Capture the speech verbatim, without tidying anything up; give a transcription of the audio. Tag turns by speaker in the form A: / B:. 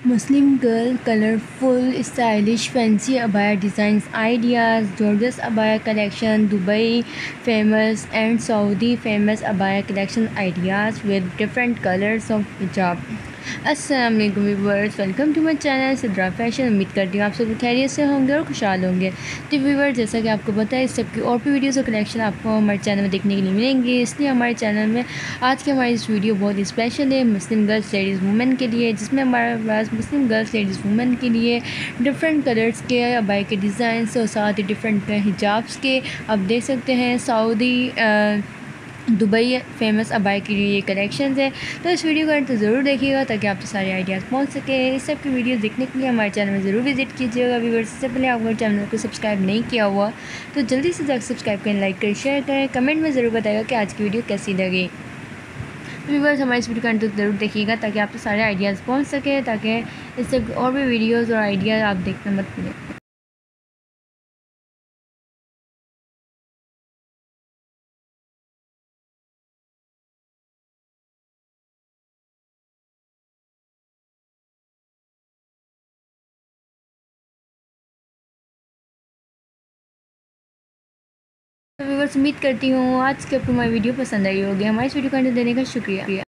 A: मुस्लिम girl colourful stylish fancy अबाया designs ideas gorgeous अबाया collection Dubai famous and Saudi famous अबाया collection ideas with different colours of हिजाब। अस्सलाम वालेकुम viewers, welcome to my channel Sidra fashion. उम्मीद करती हूँ आप सब खैरियत से होंगे और खुशहाल होंगे। तो व्यूवर्स, जैसा कि आपको पता है इस सब की और भी वीडियोस और कलेक्शन आपको हमारे चैनल में देखने के लिए मिलेंगे, इसलिए हमारे चैनल में आज की हमारी इस वीडियो बहुत स्पेशल है मुस्लिम गर्ल्स लेडीज़ वुमेन के लिए, जिसमें हमारे पास मुस्लिम गर्ल्स लेडीज़ वुमेन के लिए डिफरेंट कलर्स के अबाई के डिज़ाइन और साथ ही डिफरेंट हिजाब्स के आप देख सकते हैं। सऊदी दुबई फेमस अबाई के लिए ये कलेक्शंस है, तो इस वीडियो को अंत तक ज़रूर देखिएगा ताकि आपको सारे आइडियाज़ पहुंच सके। इस सब की वीडियो देखने के लिए हमारे चैनल में ज़रूर विजिट कीजिएगा। व्यूअर्स, इससे पहले आप हमारे चैनल को सब्सक्राइब नहीं किया हुआ तो जल्दी से जाकर सब्सक्राइब करें, लाइक करें, शेयर करें, कमेंट में ज़रूर बताइएगा कि आज की वीडियो कैसी लगी। व्यूअर्स, हमारे इस वीडियो को अंत तक ज़रूर देखिएगा ताकि आपको सारे आइडियाज़ पहुँच सके, ताकि इससे और भी वीडियोज़ और आइडियाज़ आप देखने मत मिले। तो व्यूअर्स, उम्मीद करती हूँ आज की आपको हमारी वीडियो पसंद आई होगी। हमारी इस वीडियो को अंत देने का शुक्रिया।